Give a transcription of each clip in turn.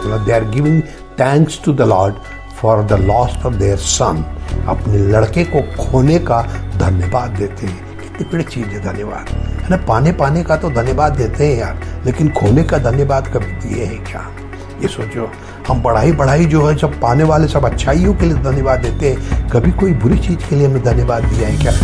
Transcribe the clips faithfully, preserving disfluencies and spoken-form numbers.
मतलब they are giving thanks to the lord for the loss of their son. अपने लड़के को खोने का धन्यवाद देते हैं। कितनी बड़ी चीज है धन्यवाद, है ना। पाने पाने का तो धन्यवाद देते हैं यार, लेकिन खोने का धन्यवाद कभी दिए हैं क्या? ये सोचो, हम बढ़ाई बढ़ाई जो है सब पाने वाले सब अच्छाइयों के लिए धन्यवाद देते हैं, कभी कोई बुरी चीज के लिए हमें धन्यवाद दिया है क्या?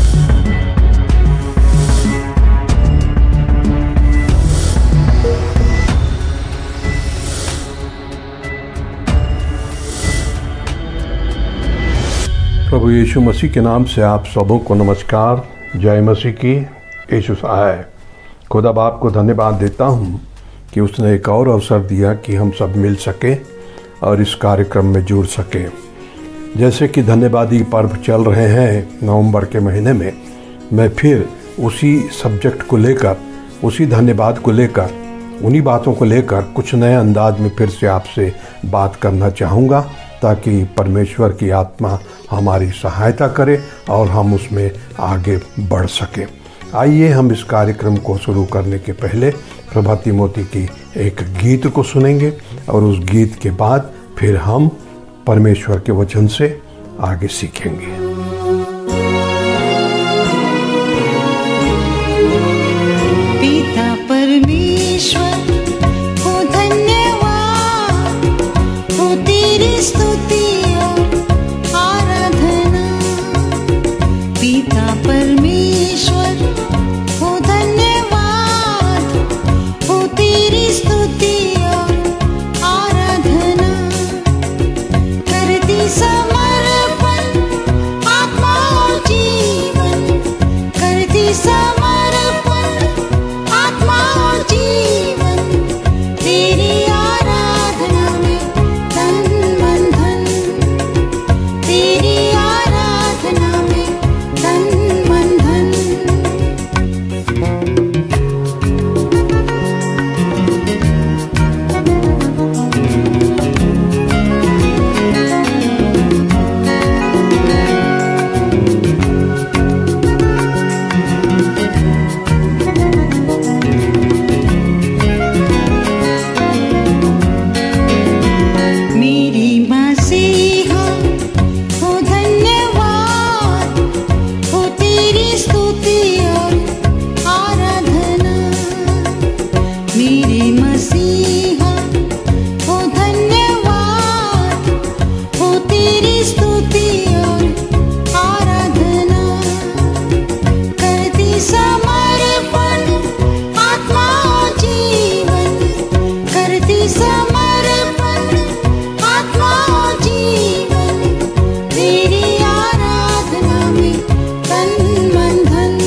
प्रभु यीशु मसीह के नाम से आप सबों को नमस्कार। जय मसीह की। यीशु सहाय। खुदा बाप को धन्यवाद देता हूँ कि उसने एक और अवसर दिया कि हम सब मिल सके और इस कार्यक्रम में जुड़ सके। जैसे कि धन्यवादी पर्व चल रहे हैं नवंबर के महीने में, मैं फिर उसी सब्जेक्ट को लेकर, उसी धन्यवाद को लेकर, उन्हीं बातों को लेकर कुछ नए अंदाज में फिर से आपसे बात करना चाहूँगा, ताकि परमेश्वर की आत्मा हमारी सहायता करे और हम उसमें आगे बढ़ सकें। आइए हम इस कार्यक्रम को शुरू करने के पहले प्रभाती मोती की एक गीत को सुनेंगे और उस गीत के बाद फिर हम परमेश्वर के वचन से आगे सीखेंगे। पिता परमेश्वर को धन्यवाद, हो तेरी स्तुति और आराधना। पिता परमेश्वर को धन्यवाद, हो तेरी स्तुति और आराधना। करती समर्पण आत्मा और जीवन, करती समर्पण आत्मा और जीवन। तेरी आराधना में तन मन धन, तेरी आराधना में तन मन धन। मेरी मसीहा हो धन्यवाद, हो तेरी स्तुति और आराधना। मेरी मसीहा हो धन्यवाद, हो तेरी स्तुति और आराधना। करती समर्पण आत्मा और जीवन, करती समर्पण आत्मा और जीवन। तेरी आराधना में तन मन धन,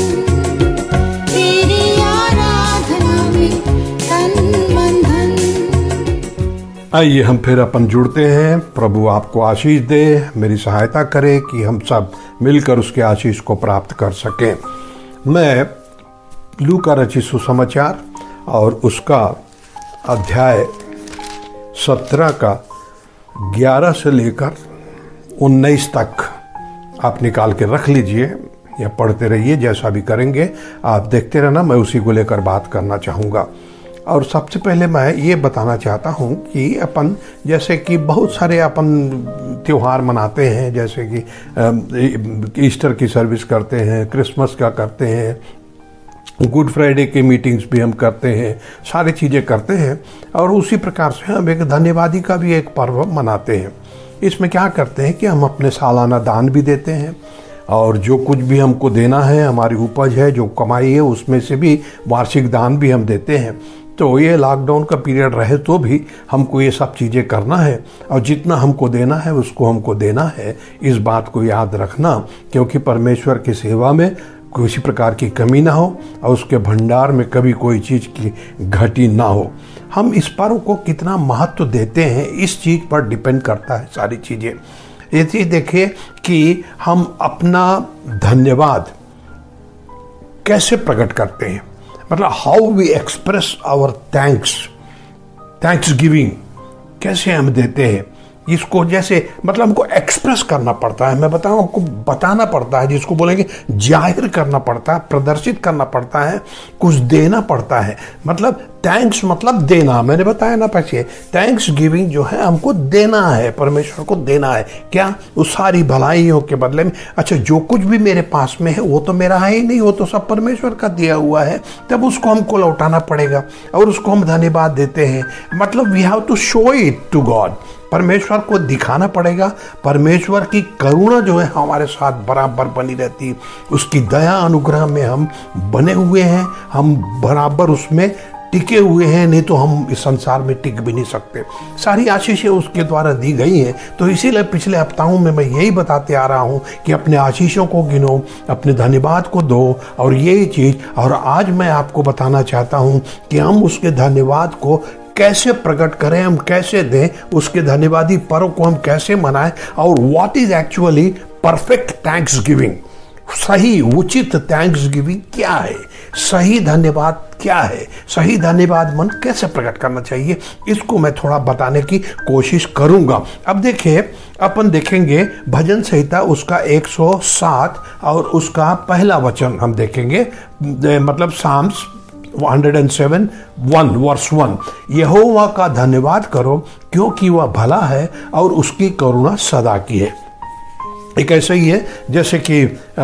तेरी आराधना में तन मन धन। आइए हम फिर अपन जुड़ते हैं। प्रभु आपको आशीष दे, मेरी सहायता करे कि हम सब मिलकर उसके आशीष को प्राप्त कर सकें। मैं लूका रचित सुसमाचार और उसका अध्याय सत्रह का ग्यारह से लेकर उन्नीस तक आप निकाल के रख लीजिए या पढ़ते रहिए, जैसा भी करेंगे आप देखते रहना। मैं उसी को लेकर बात करना चाहूँगा। और सबसे पहले मैं ये बताना चाहता हूँ कि अपन जैसे कि बहुत सारे अपन त्यौहार मनाते हैं, जैसे कि ईस्टर की सर्विस करते हैं, क्रिसमस का करते हैं, गुड फ्राइडे की मीटिंग्स भी हम करते हैं, सारी चीज़ें करते हैं। और उसी प्रकार से हम एक धन्यवादी का भी एक पर्व मनाते हैं। इसमें क्या करते हैं कि हम अपने सालाना दान भी देते हैं, और जो कुछ भी हमको देना है, हमारी उपज है, जो कमाई है, उसमें से भी वार्षिक दान भी हम देते हैं। तो ये लॉकडाउन का पीरियड रहे तो भी हमको ये सब चीज़ें करना है, और जितना हमको देना है उसको हमको देना है। इस बात को याद रखना, क्योंकि परमेश्वर की सेवा में किसी प्रकार की कमी ना हो और उसके भंडार में कभी कोई चीज़ की घटी ना हो। हम इस पर्व को कितना महत्व देते हैं, इस चीज़ पर डिपेंड करता है सारी चीज़ें। ये चीज़ देखिए कि हम अपना धन्यवाद कैसे प्रकट करते हैं, मतलब how we express our thanks, thanksgiving कैसे हम देते हैं। इसको जैसे मतलब हमको एक्सप्रेस करना पड़ता है, मैं बताऊं हमको बताना पड़ता है, जिसको बोलेंगे जाहिर करना पड़ता है, प्रदर्शित करना पड़ता है, कुछ देना पड़ता है। मतलब थैंक्स मतलब देना, मैंने बताया ना पीछे, थैंक्स गिविंग जो है हमको देना है, परमेश्वर को देना है। क्या? उस सारी भलाइयों के बदले में। अच्छा, जो कुछ भी मेरे पास में है वो तो मेरा है ही नहीं, वो तो सब परमेश्वर का दिया हुआ है, तब उसको हमको लौटाना पड़ेगा और उसको हम धन्यवाद देते हैं। मतलब we have to show it to God, परमेश्वर को दिखाना पड़ेगा। परमेश्वर की करुणा जो है हमारे साथ बराबर बनी रहती, उसकी दया अनुग्रह में हम बने हुए हैं, हम बराबर उसमें टिके हुए हैं, नहीं तो हम इस संसार में टिक भी नहीं सकते। सारी आशीषें उसके द्वारा दी गई हैं। तो इसीलिए पिछले हफ्ताओं में मैं यही बताते आ रहा हूँ कि अपने आशीषों को गिनो, अपने धन्यवाद को दो, और यही चीज़। और आज मैं आपको बताना चाहता हूँ कि हम उसके धन्यवाद को कैसे प्रकट करें, हम कैसे दें, उसके धन्यवादी पर्व को हम कैसे मनाएं, और what is actually perfect thanksgiving. सही उचित थैंक्स गिविंग क्या है, सही धन्यवाद क्या है, सही धन्यवाद मन कैसे प्रकट करना चाहिए, इसको मैं थोड़ा बताने की कोशिश करूंगा। अब देखिए, अपन देखेंगे भजन संहिता उसका एक सौ सात और उसका पहला वचन हम देखेंगे, मतलब साम्स एक सौ सात वन वर्स वन। यहोवा का धन्यवाद करो क्योंकि वह भला है और उसकी करुणा सदा की है। एक ऐसा ही है जैसे कि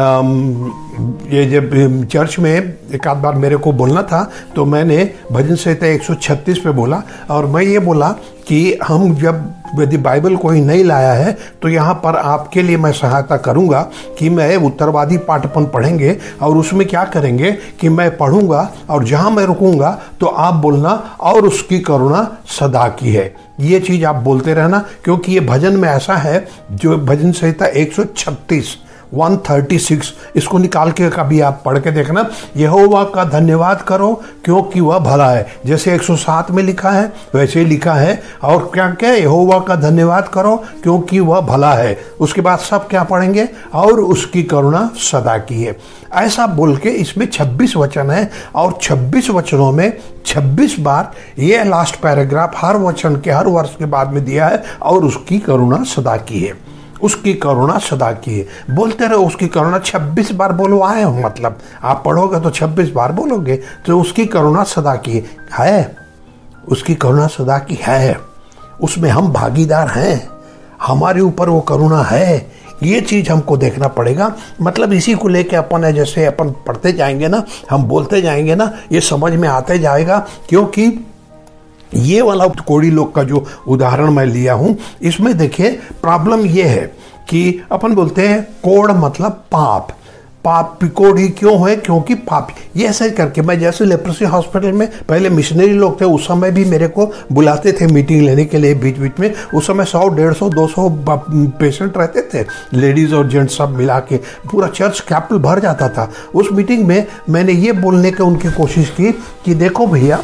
ये जब चर्च में एक आध बार मेरे को बोलना था तो मैंने भजन संहिता एक सौ छत्तीस पे बोला, और मैं ये बोला कि हम जब यदि बाइबल कोई नहीं लाया है तो यहाँ पर आपके लिए मैं सहायता करूँगा कि मैं उत्तरवादी पाठ अपन पढ़ेंगे, और उसमें क्या करेंगे कि मैं पढ़ूंगा और जहाँ मैं रुकूंगा तो आप बोलना और उसकी करुणा सदा की है। ये चीज़ आप बोलते रहना, क्योंकि ये भजन में ऐसा है जो भजन संहिता एक सौ छत्तीस एक सौ छत्तीस, इसको निकाल के कभी आप पढ़ के देखना। यहोवा का धन्यवाद करो क्योंकि वह भला है, जैसे एक सौ सात में लिखा है वैसे ही लिखा है। और क्या क्या, यहोवा का धन्यवाद करो क्योंकि वह भला है। उसके बाद सब क्या पढ़ेंगे, और उसकी करुणा सदा की है। ऐसा बोल के इसमें छब्बीस वचन है, और छब्बीस वचनों में छब्बीस बार ये लास्ट पैराग्राफ हर वचन के हर वर्ष के बाद में दिया है, और उसकी करुणा सदा की है, उसकी करुणा सदा की है। बोलते रहो उसकी करुणा, छब्बीस बार बोलो आए हो, मतलब आप पढ़ोगे तो छब्बीस बार बोलोगे, तो उसकी करुणा सदा की है, उसकी करुणा सदा की है, उसमें हम भागीदार हैं, हमारे ऊपर वो करुणा है। ये चीज़ हमको देखना पड़ेगा। मतलब इसी को लेके अपन है, जैसे अपन पढ़ते जाएंगे ना, हम बोलते जाएंगे ना, ये समझ में आते जाएगा। क्योंकि ये वाला कोड़ी लोग का जो उदाहरण मैं लिया हूं, इसमें देखिए प्रॉब्लम ये है कि अपन बोलते हैं कोड़ मतलब पाप, पाप कोड़ी क्यों है, क्योंकि पाप। ये ऐसे करके मैं जैसे लेप्रोसी हॉस्पिटल में पहले मिशनरी लोग थे, उस समय भी मेरे को बुलाते थे मीटिंग लेने के लिए बीच बीच में। उस समय सौ डेढ़ सौ दो सौ पेशेंट रहते थे, लेडीज़ और जेंट्स सब मिला के, पूरा चर्च कैपिटल भर जाता था। उस मीटिंग में मैंने ये बोलने की उनकी कोशिश की कि देखो भैया,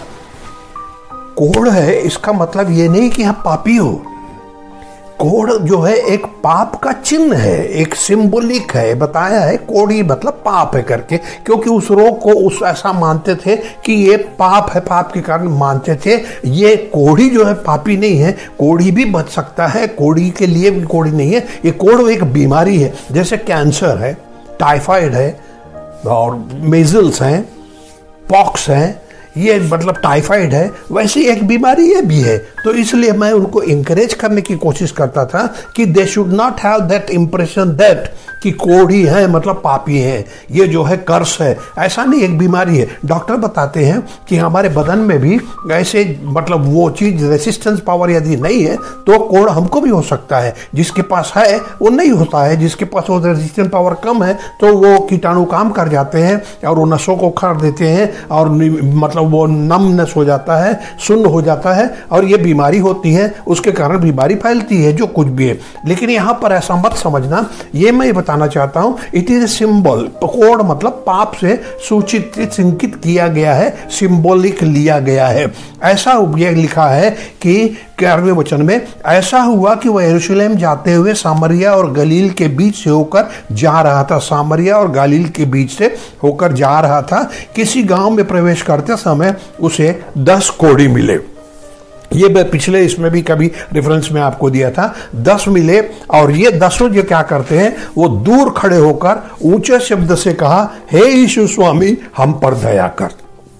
कोड़ है इसका मतलब ये नहीं कि आप पापी हो। कोड़ जो है एक पाप का चिन्ह है, एक सिंबॉलिक है, बताया है कोड़ी मतलब पाप है करके, क्योंकि उस रोग को उस ऐसा मानते थे कि ये पाप है, पाप के कारण मानते थे। ये कोड़ी जो है पापी नहीं है, कोड़ी भी बच सकता है, कोड़ी के लिए भी कोड़ी नहीं है। ये कोड़ एक बीमारी है, जैसे कैंसर है, टाइफाइड है, और मेजल्स हैं, पॉक्स हैं, ये मतलब टाइफाइड है, वैसी एक बीमारी ये भी है। तो इसलिए मैं उनको इंकरेज करने की कोशिश करता था कि they should not have that impression that कि कोढ़ी है मतलब पापी है, ये जो है कर्स है। ऐसा नहीं, एक बीमारी है। डॉक्टर बताते हैं कि हमारे बदन में भी ऐसे मतलब वो चीज रेसिस्टेंस पावर यदि नहीं है तो कोढ़ हमको भी हो सकता है। जिसके पास है वो नहीं होता है, जिसके पास वो रेसिस्टेंस पावर कम है तो वो कीटाणु काम कर जाते हैं और वो नसों को उखाड़ देते हैं, और मतलब वो नमनेस हो जाता है, सुन्न हो जाता है, और ये बीमारी होती है। उसके कारण बीमारी फैलती है, जो कुछ भी है। लेकिन यहाँ पर ऐसा मत समझना, ये मैं बताना चाहता हूं, इट इज ए सिंबल। कोड मतलब पाप से सूचित संकित किया गया है, सिंबॉलिक लिया गया है। ऐसा ये लिखा है कि ग्यारहवें वचन में, ऐसा हुआ कि वह यरूशलेम जाते हुए सामरिया और गलील के बीच से होकर जा रहा था। सामरिया और गलील के बीच से होकर जा रहा था। किसी गांव में प्रवेश करते समय उसे दस कोढ़ी मिले। ये मैं पिछले इसमें भी कभी रेफरेंस में आपको दिया था। दस मिले और ये दसों जो क्या करते हैं, वो दूर खड़े होकर ऊंचे शब्द से कहा, हे यीशु स्वामी हम पर दया कर।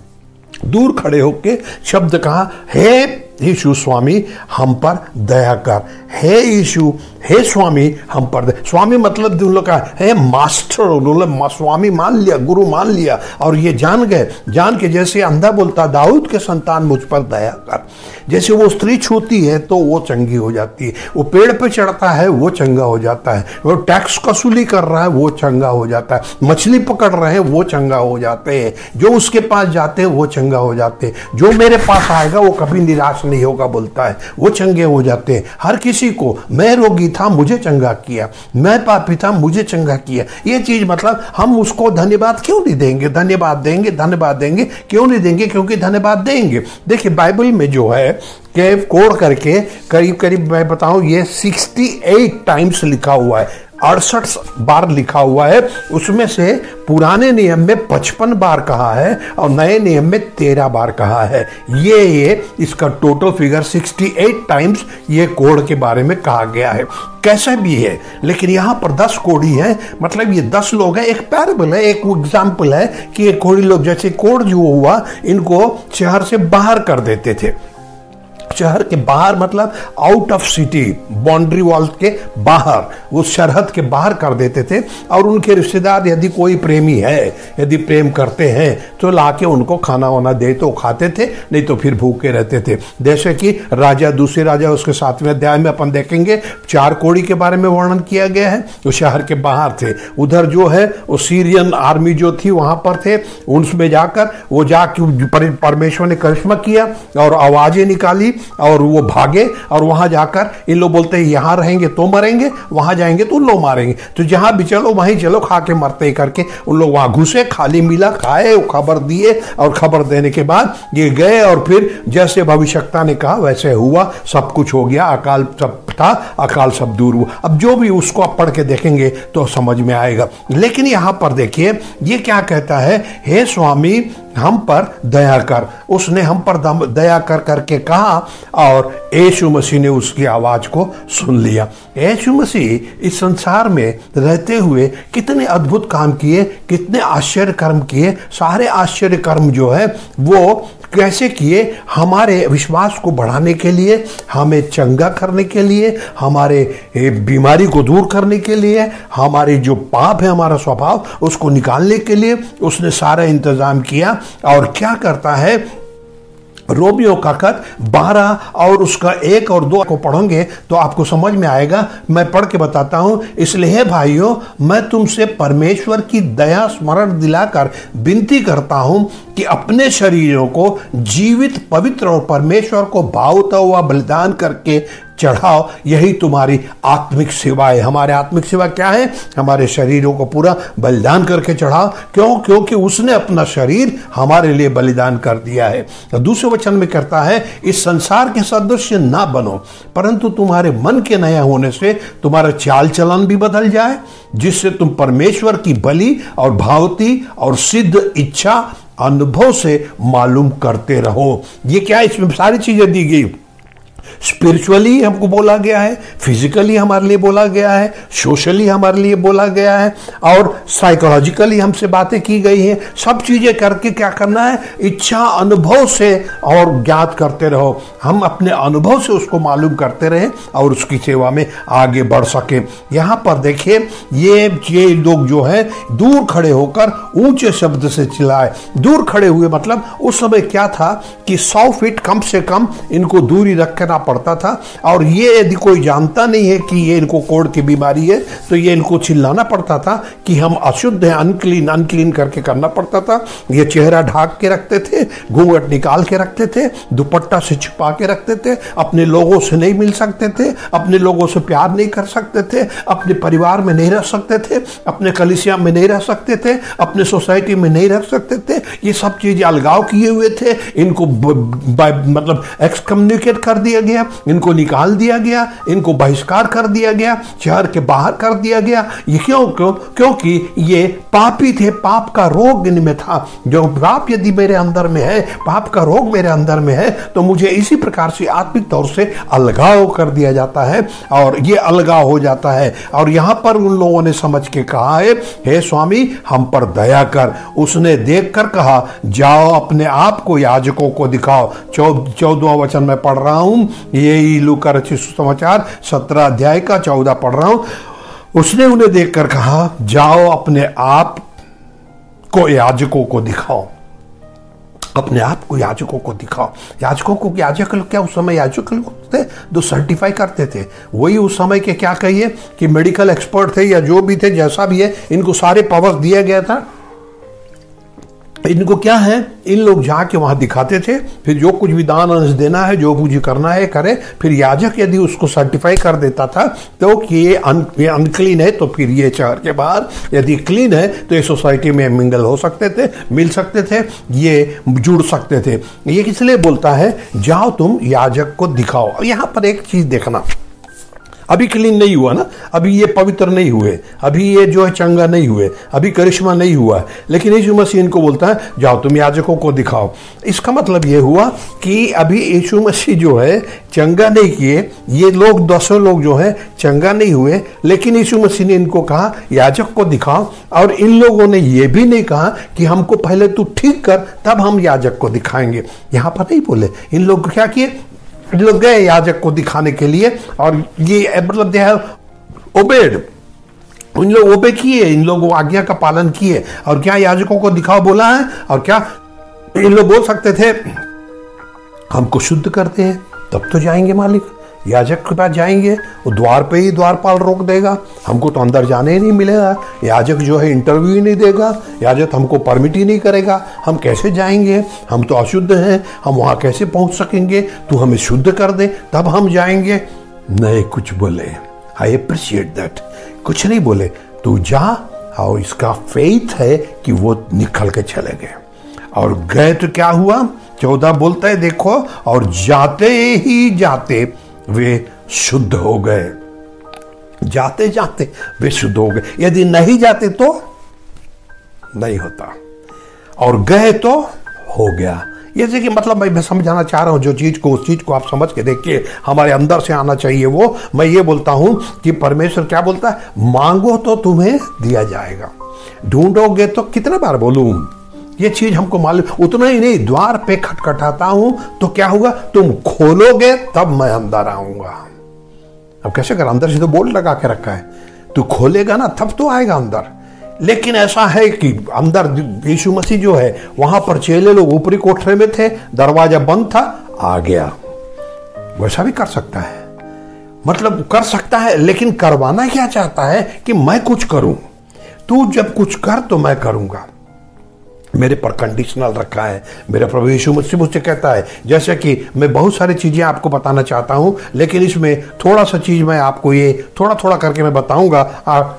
दूर खड़े होके शब्द कहा, हे यीशु स्वामी हम पर दया कर। हे यीशु, हे स्वामी हम पर दया। स्वामी मतलब उन लोग का है मास्टर, उन्होंने स्वामी मान लिया, गुरु मान लिया और ये जान गए, जान के जैसे अंधा बोलता, दाऊद के संतान मुझ पर दया कर। जैसे वो स्त्री छूती है तो वो चंगी हो जाती है, वो पेड़ पे चढ़ता है वो चंगा हो जाता है, वो टैक्स वसूली कर रहा है वो चंगा हो जाता है, मछली पकड़ रहे हैं वो चंगा हो जाते हैं, जो उसके पास जाते हैं वो चंगा हो जाते हैं, जो मेरे पास आएगा वो कभी निराश नहीं होगा बोलता है, वो चंगे हो जाते हैं। हर किसी को, मैं रोगी था मुझे चंगा किया, मैं पापी था मुझे चंगा किया। ये चीज मतलब हम उसको धन्यवाद क्यों नहीं देंगे? धन्यवाद देंगे, धन्यवाद देंगे, क्यों नहीं देंगे? क्योंकि धन्यवाद देंगे। देखिए बाइबल में जो है के कोड करके करीब करीब मैं बताऊं ये अड़सठ टाइम्स लिखा हुआ है, अड़सठ बार लिखा हुआ है। उसमें से पुराने नियम में पचपन बार कहा है और नए नियम में तेरह बार कहा है। ये ये इसका टोटल फिगर अड़सठ टाइम्स ये कोड के बारे में कहा गया है। कैसा भी है, लेकिन यहाँ पर दस कोड़ी है, मतलब ये दस लोग हैं। एक पैराबल है, एक एग्जाम्पल है कि ये कोड़ी लोग, जैसे कोड जो हुआ इनको शहर से बाहर कर देते थे। शहर के बाहर मतलब out of city, boundary wall के बाहर, वो सरहद के बाहर कर देते थे। और उनके रिश्तेदार यदि कोई प्रेमी है, यदि प्रेम करते हैं तो लाके उनको खाना वाना दे तो खाते थे, नहीं तो फिर भूखे रहते थे। जैसे कि राजा, दूसरे राजा उसके सातवें अध्याय में अपन देखेंगे, चार कोड़ी के बारे में वर्णन किया गया है। वो शहर के बाहर थे। उधर जो है वो सीरियन आर्मी जो थी वहां पर थे, उसमें जाकर वो जाकर परमेश्वर ने करिश्मा किया और आवाजें निकाली और वो भागे। और वहां जाकर इन लोग बोलते हैं यहां रहेंगे तो मरेंगे, वहां जाएंगे तो उन लोग मारेंगे, तो जहां भी चलो वहीं चलो, खा के मरते करके उन लोग वहां घुसे, खाली मिला, खाए, खबर दिए और खबर देने के बाद ये गए और फिर जैसे भविष्यवक्ता ने कहा वैसे हुआ, सब कुछ हो गया, अकाल सब था, अकाल सब दूर हुआ। अब जो भी उसको आप पढ़ के देखेंगे तो समझ में आएगा। लेकिन यहां पर देखिए ये क्या कहता है, हे स्वामी हम पर दया कर। उसने हम पर दया कर करके कहा और यीशु मसीह ने उसकी आवाज को सुन लिया। यीशु मसीह इस संसार में रहते हुए कितने अद्भुत काम किए, कितने आश्चर्य कर्म किए। सारे आश्चर्य कर्म जो है वो कैसे किए? हमारे विश्वास को बढ़ाने के लिए, हमें चंगा करने के लिए, हमारे बीमारी को दूर करने के लिए, हमारे जो पाप है, हमारा स्वभाव, उसको निकालने के लिए उसने सारा इंतजाम किया। और क्या करता है, रोमियो का खत बारह और उसका एक और दो को पढ़ोगे तो आपको समझ में आएगा। मैं पढ़ के बताता हूं। इसलिए भाइयों मैं तुमसे परमेश्वर की दया स्मरण दिलाकर विनती करता हूं कि अपने शरीरों को जीवित, पवित्र और परमेश्वर को भावता हुआ बलिदान करके चढ़ाओ, यही तुम्हारी आत्मिक सेवा है। हमारे आत्मिक सेवा क्या है? हमारे शरीरों को पूरा बलिदान करके चढ़ाओ। क्यों? क्योंकि उसने अपना शरीर हमारे लिए बलिदान कर दिया है। दूसरे वचन में कहता है, इस संसार के सदृश ना बनो, परंतु तुम्हारे मन के नया होने से तुम्हारा चाल चलन भी बदल जाए, जिससे तुम परमेश्वर की बलि और भावती और सिद्ध इच्छा अनुभव से मालूम करते रहो। ये क्या, इसमें सारी चीजें दी गई। स्पिरिचुअली हमको बोला गया है, फिजिकली हमारे लिए बोला गया है, सोशली हमारे लिए बोला गया है और साइकोलॉजिकली हमसे बातें की गई हैं। सब चीजें करके क्या करना है? इच्छा अनुभव से और ज्ञात करते रहो। हम अपने अनुभव से उसको मालूम करते रहे और उसकी सेवा में आगे बढ़ सके। यहां पर देखिए ये ये लोग जो है दूर खड़े होकर ऊंचे शब्द से चिल्लाए। दूर खड़े हुए मतलब उस समय क्या था कि सौ फीट कम से कम इनको दूरी रखना पड़ता था। और ये यदि कोई जानता नहीं है कि ये इनको कोढ़ की बीमारी है तो ये इनको चिल्लाना पड़ता था कि हम अशुद्ध हैं, अनक्लीन अनक्लीन करके करना पड़ता था। ये चेहरा ढाक के रखते थे, घूंघट निकाल के रखते थे, दुपट्टा से छुपा के रखते थे, अपने लोगों से नहीं मिल सकते थे, अपने लोगों से प्यार नहीं कर सकते थे, अपने परिवार में नहीं रह सकते थे, अपने कलीसिया में नहीं रह सकते थे, अपने सोसाइटी में नहीं रह सकते थे। ये सब चीजें अलगाव किए हुए थे। इनको मतलब एक्सकम्युनिकेट कर दिया गया गया, इनको निकाल दिया गया, इनको बहिष्कार कर दिया गया, शहर के बाहर कर दिया गया। ये क्यों क्यों क्योंकि ये पापी थे, पाप का रोग इनमें था। जो पाप यदि मेरे अंदर में है, पाप का रोग मेरे अंदर में है, तो मुझे इसी प्रकार से आत्मिक तौर से अलगाव कर दिया जाता है और ये अलगाव हो जाता है। और यहां पर उन लोगों ने समझ के कहा है, हे स्वामी हम पर दया कर। उसने देखकर कहा, जाओ अपने आप को याजकों को दिखाओ। चौदहवां वचन में पढ़ रहा हूं, यही लूका रचित सुसमाचार सत्रह अध्याय का चौदह पढ़ रहा हूं। उसने उन्हें देखकर कहा, जाओ अपने आप को याजकों को दिखाओ। अपने आप को याजकों को दिखाओ। याजकों को, याजक लोग क्या उस समय याजक लोग थे जो सर्टिफाई करते थे, वही उस समय के क्या कहिए कि मेडिकल एक्सपर्ट थे या जो भी थे, जैसा भी है, इनको सारे पावर्स दिया गया था। इनको क्या है, इन लोग जाके वहां दिखाते थे, फिर जो कुछ भी दान अंश देना है, जो कुछ करना है करे। फिर याजक यदि उसको सर्टिफाई कर देता था तो कि ये अन, ये अनक्लीन है, तो फिर ये शहर के बाहर, यदि क्लीन है तो ये सोसाइटी में मिंगल हो सकते थे, मिल सकते थे, ये जुड़ सकते थे। ये इसलिए बोलता है, जाओ तुम याजक को दिखाओ। यहां पर एक चीज देखना, अभी क्लीन नहीं हुआ ना, अभी ये पवित्र नहीं हुए, अभी ये जो है चंगा नहीं हुए, अभी करिश्मा नहीं हुआ, लेकिन यीशु मसीह इनको बोलता है, जाओ तुम याजकों को दिखाओ। इसका मतलब ये हुआ कि अभी यीशु मसीह जो है चंगा नहीं किए, ये लोग दसों लोग जो है चंगा नहीं हुए, लेकिन यीशु मसीह ने इनको कहा याजक को दिखाओ। और इन लोगों ने ये भी नहीं कहा कि हमको पहले तू ठीक कर तब हम याजक को दिखाएंगे। यहां पर नहीं बोले, इन लोग क्या किए, इन लोग गए याजक को दिखाने के लिए, और ये मतलब दे हैव ओबेड, इन लोग ओबे किए, इन लोग आज्ञा का पालन किए। और क्या याजकों को दिखाओ बोला है, और क्या इन लोग बोल सकते थे हमको शुद्ध करते हैं तब तो जाएंगे मालिक, याजक के पास जाएंगे, वो द्वार पे ही द्वारपाल रोक देगा, हमको तो अंदर जाने ही नहीं मिलेगा, याजक जो है इंटरव्यू ही नहीं देगा, याजक हमको परमिट ही नहीं करेगा, हम कैसे जाएंगे, हम तो अशुद्ध हैं, हम वहाँ कैसे पहुँच सकेंगे, तू हमें शुद्ध कर दे तब हम जाएंगे। नहीं कुछ बोले, आई अप्रिशिएट दैट, कुछ नहीं बोले, तू जा। और इसका फेथ है कि वो निकल के चले गए और गए तो क्या हुआ, चौदह बोलता है देखो, और जाते ही जाते वे शुद्ध हो गए। जाते जाते वे शुद्ध हो गए। यदि नहीं जाते तो नहीं होता, और गए तो हो गया। जैसे कि मतलब मैं समझाना चाह रहा हूं, जो चीज को उस चीज को आप समझ के देखिए, हमारे अंदर से आना चाहिए वो। मैं ये बोलता हूं कि परमेश्वर क्या बोलता है, मांगो तो तुम्हें दिया जाएगा, ढूंढोगे तो, कितना बार बोलूं ये चीज हमको मालूम, उतना ही नहीं, द्वार पे खटखटाता हूं तो क्या होगा, तुम खोलोगे तब मैं अंदर आऊंगा। अब कैसे कर, अंदर से तो बोर्ड लगा के रखा है, तू खोलेगा ना तब तो आएगा अंदर। लेकिन ऐसा है कि अंदर यीशु मसीह जो है, वहां पर चेले लोग ऊपरी कोठरे में थे, दरवाजा बंद था, आ गया। वैसा भी कर सकता है, मतलब कर सकता है, लेकिन करवाना क्या चाहता है कि मैं कुछ करूं, तू जब कुछ कर तो मैं करूंगा। मेरे पर कंडीशनल रखा है। मेरा प्रभु यीशु मुझसे मुझसे कहता है, जैसे कि मैं बहुत सारी चीजें आपको बताना चाहता हूं, लेकिन इसमें थोड़ा सा चीज मैं आपको ये थोड़ा थोड़ा करके मैं बताऊंगा। आप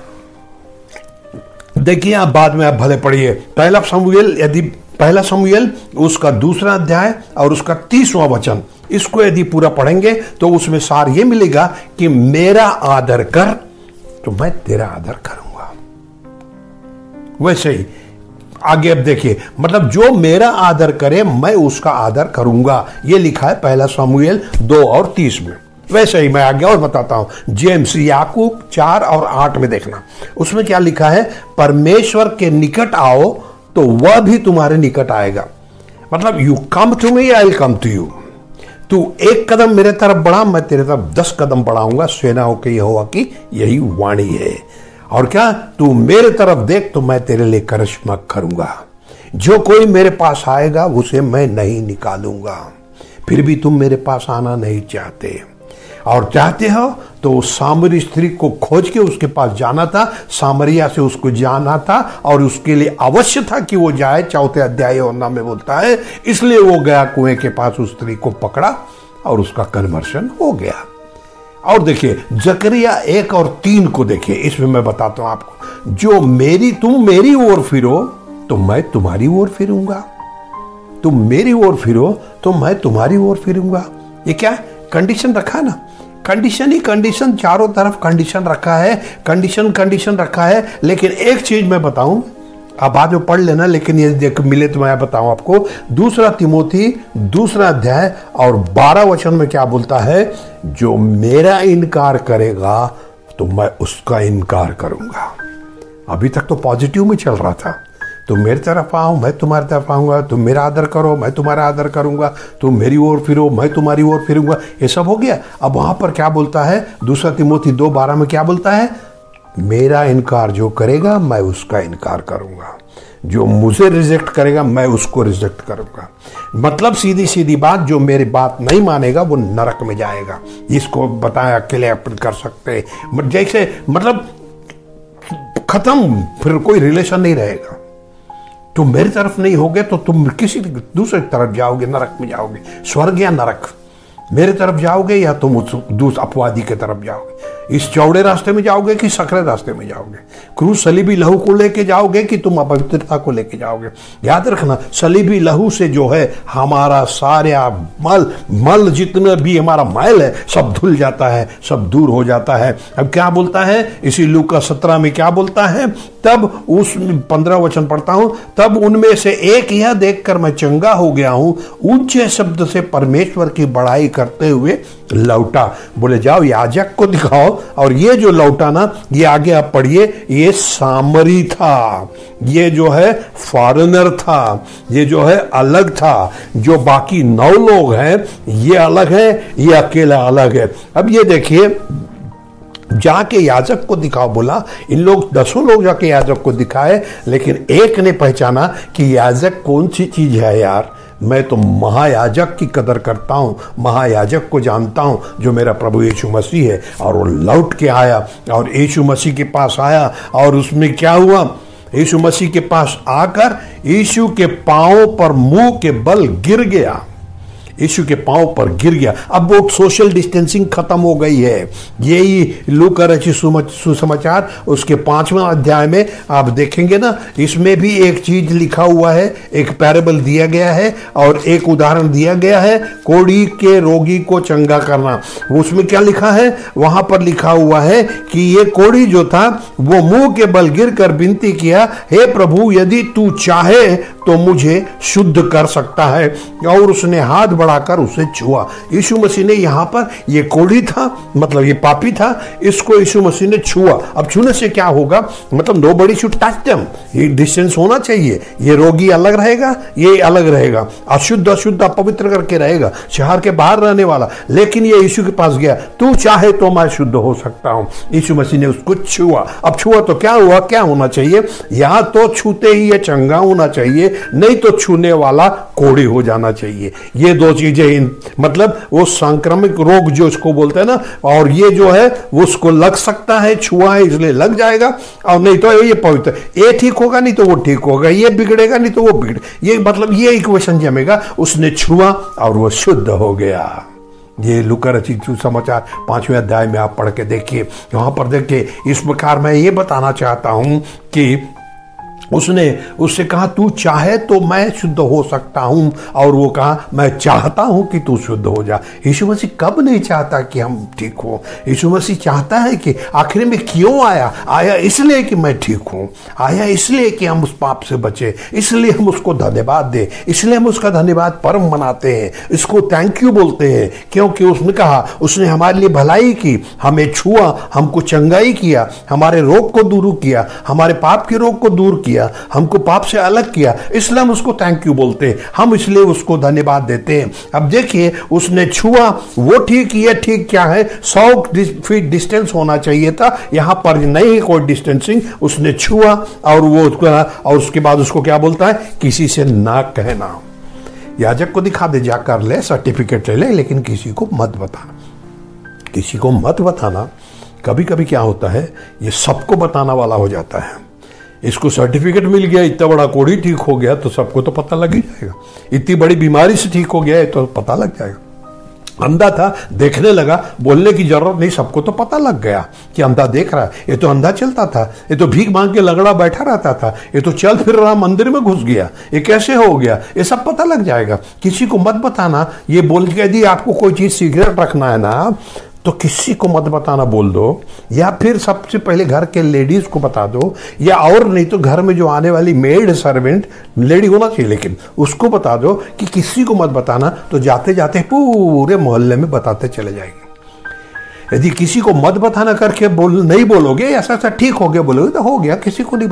देखिए, आप बाद में आप भले पढ़िए। पहला समूएल, यदि पहला समूएल उसका दूसरा अध्याय और उसका तीसवां वचन, इसको यदि पूरा पढ़ेंगे तो उसमें सार ये मिलेगा कि मेरा आदर कर तो मैं तेरा आदर करूंगा। वैसे ही आगे अब देखिए, मतलब जो मेरा आदर करे मैं उसका आदर करूंगा, ये लिखा है पहला समूएल दो और तीस में। वैसे ही मैं आगे और बताता हूं, जेम्स याकूब चार और आठ में देखना, उसमें क्या लिखा है, परमेश्वर के निकट आओ तो वह भी तुम्हारे निकट आएगा। मतलब you come to me, I will come to you. तू एक कदम मेरे तरफ बढ़ा, मैं तेरे तरफ दस कदम बढ़ाऊंगा। सेनाओं के यहोवा की यही वाणी है। और क्या, तू मेरे तरफ देख तो मैं तेरे लिए करिश्मा करूंगा। जो कोई मेरे पास आएगा उसे मैं नहीं निकालूंगा। फिर भी तुम मेरे पास आना नहीं चाहते, और चाहते हो तो उस सामरी स्त्री को खोज के उसके पास जाना था, सामरिया से उसको जाना था, और उसके लिए अवश्य था कि वो जाए। चौथे अध्याय और में बोलता है, इसलिए वो गया कुएं के पास, उस स्त्री को पकड़ा और उसका कन्वर्शन हो गया। और देखिए जकरिया एक और तीन को देखिए, इसमें मैं बताता हूं आपको, जो मेरी तुम मेरी ओर फिरो तो मैं तुम्हारी ओर फिरूंगा, तुम मेरी ओर फिरो तो मैं तुम्हारी ओर फिरूंगा। ये क्या, कंडीशन रखा ना, कंडीशन ही कंडीशन, चारों तरफ कंडीशन रखा है, कंडीशन कंडीशन रखा है। लेकिन एक चीज मैं बताऊं, आप बाद में पढ़ लेना, लेकिन ये देख मिले तो मैं बताऊं आपको। दूसरा तिमोथी दूसरा अध्याय और बारह वचन में क्या बोलता है, जो मेरा इनकार करेगा तो मैं उसका इनकार करूंगा। अभी तक तो पॉजिटिव में चल रहा था, तुम मेरी तरफ आओ मैं तुम्हारी तरफ आऊंगा, तुम मेरा आदर करो मैं तुम्हारा आदर करूंगा, तुम मेरी ओर फिरो मैं तुम्हारी ओर फिरूंगा, ये सब हो गया। अब वहां पर क्या बोलता है, दूसरा तिमोथी दो बारह में क्या बोलता है, मेरा इनकार जो करेगा मैं उसका इनकार करूंगा, जो मुझे रिजेक्ट करेगा मैं उसको रिजेक्ट करूंगा। मतलब सीधी सीधी बात, जो मेरी बात नहीं मानेगा वो नरक में जाएगा। इसको बताया अकेले अपन कर सकते, जैसे मतलब खत्म, फिर कोई रिलेशन नहीं रहेगा। तुम मेरी तरफ नहीं होगे तो तुम किसी दूसरे तरफ जाओगे, नरक में जाओगे, स्वर्ग या नरक। मेरे तरफ जाओगे या तुम उस दूस अपवादी के तरफ जाओगे, इस चौड़े रास्ते में जाओगे कि सकरे रास्ते में जाओगे, क्रूस सलीबी लहू को लेके जाओगे कि तुम अपवित्रता को लेके जाओगे। याद रखना, सलीबी लहू से जो है हमारा सारा मल मल जितना भी हमारा मैल है सब धुल जाता है, सब दूर हो जाता है। अब क्या बोलता है इसी लूका सत्रह में, क्या बोलता है, तब उस पंद्रह वचन पढ़ता हूं, तब उनमें से एक यह देखकर मैं चंगा हो गया हूं, ऊंचे शब्द से परमेश्वर की बड़ाई करते हुए लौटा। बोले जाओ याजक को दिखाओ, और ये जो लौटा ना, ये आगे आप पढ़िए, ये सामरी था, ये जो है फॉरेनर था, ये जो है अलग था। जो बाकी नौ लोग हैं ये अलग है, ये अकेला अलग है। अब ये देखिए, जाके याजक को दिखाओ बोला, इन लोग दसों लोग जाके याजक को दिखाए, लेकिन एक ने पहचाना कि याजक कौन सी चीज है यार, मैं तो महायाजक की कदर करता हूं, महायाजक को जानता हूं जो मेरा प्रभु यीशु मसीह है। और वो लौट के आया और यीशु मसीह के पास आया, और उसमें क्या हुआ, यीशु मसीह के पास आकर यीशु के पांवों पर मुंह के बल गिर गया, यीशु के पांव पर गिर गया। अब वो सोशल डिस्टेंसिंग खत्म हो गई है। यही लूका रचित सुसमाचार उसके पांचवें अध्याय में आप देखेंगे ना, इसमें भी एक चीज लिखा हुआ है, एक पैराबल दिया गया है और एक उदाहरण दिया गया है, कोढ़ी के रोगी को चंगा करना। उसमें क्या लिखा है, वहां पर लिखा हुआ है कि ये कोढ़ी जो था वो मुंह के बल गिर कर विनती किया, हे प्रभु यदि तू चाहे तो मुझे शुद्ध कर सकता है, और उसने हाथ बढ़ाकर उसे छुआ। यीशु मसीह ने यहां पर, ये कोढ़ी था मतलब ये पापी था, इसको यीशु मसीह ने छुआ। अब छूने से क्या होगा, मतलब nobody should touch them, ये डिस्टेंस होना चाहिए। ये रोगी अलग रहेगा, ये अलग रहेगा, अशुद्ध अशुद्ध अपवित्र करके रहेगा, शहर के बाहर रहने वाला। लेकिन ये यीशु के पास गया, तू चाहे तो मैं शुद्ध हो सकता हूं। यीशु मसीह ने उसको छुआ। अब छुआ तो क्या हुआ, क्या होना चाहिए, या तो छूते ही ये चंगा होना चाहिए, नहीं तो छूने वाला कोढ़ी हो जाना चाहिए। ये दो चीजें, मतलब वो संक्रमित रोग जो इसको बोलते हैं ना, और ये जो है वो उसको लग सकता है, छुआ है इसलिए लग जाएगा, और नहीं तो ये पवित्र, ये ठीक होगा नहीं तो वो ठीक होगा, ये बिगड़ेगा नहीं तो वो बिगड़े, ये मतलब ये इक्वेशन जमेगा। उसने छुआ और वो शुद्ध हो गया। ये लूका रचित सुसमाचार पांचवें अध्याय में आप पढ़ के देखिए, वहां पर देखिए। इस प्रकार मैं ये बताना चाहता हूं कि उसने उससे कहा तू चाहे तो मैं शुद्ध हो सकता हूं, और वो कहा मैं चाहता हूं कि तू शुद्ध हो जा। यीशु मसीह कब नहीं चाहता कि हम ठीक हो, यीशु मसीह चाहता है कि आखिर में क्यों आया, आया इसलिए कि मैं ठीक हूं, आया इसलिए कि हम उस पाप से बचे, इसलिए हम उसको धन्यवाद दें, इसलिए हम उसका धन्यवाद पर्व मनाते हैं, इसको थैंक यू बोलते हैं, क्योंकि उसने कहा, उसने हमारे लिए भलाई की, हमें छुआ, हमको चंगाई किया, हमारे रोग को दूर किया, हमारे पाप के रोग को दूर किया, हमको पाप से अलग किया, इसलिए हम उसको थैंक यू बोलते हैं, हम इसलिए उसको धन्यवाद देते हैं। अब देखिए, उसने छुआ, वो ठीक, ये ठीक क्या है, सौ फीट डिस्टेंस होना चाहिए था, यहां पर नहीं कोई डिस्टेंसिंग। उसने छुआ और वो उसको, और उसके बाद उसको क्या बोलता है, किसी से ना कहना। याजक को दिखा दे, जाकर ले सर्टिफिकेट ले ले, लेकिन किसी को मत बताना, किसी को मत बताना। कभी कभी क्या होता है, ये सबको बताना वाला हो जाता है। इसको सर्टिफिकेट मिल गया, इतना बड़ा कोढ़ी ठीक हो गया, तो सबको तो पता लग ही जाएगा। इतनी बड़ी बीमारी से ठीक हो गया है तो पता लग जाएगा। अंधा था, देखने लगा, बोलने की जरूरत नहीं, सबको तो पता लग गया कि अंधा देख रहा है। ये तो अंधा चलता था, ये तो भीख मांग के लगड़ा बैठा रहता था, ये तो चल फिर रहा मंदिर में घुस गया, ये कैसे हो गया, ये सब पता लग जाएगा। किसी को मत बताना, ये बोल के यदि आपको कोई चीज सीक्रेट रखना है ना तो किसी को मत बताना बोल दो, या फिर सबसे पहले घर के लेडीज को बता दो, या और नहीं तो घर में जो आने वाली मेड सर्वेंट लेडी होना चाहिए लेकिन उसको बता दो कि किसी को मत बताना। तो जाते जाते पूरे मोहल्ले में बताते चले जाएंगे। यदि किसी को मत बताना करके बोल नहीं बोलोगे, ऐसा ऐसा ठीक हो गया बोलोगे तो हो गया, किसी को नहीं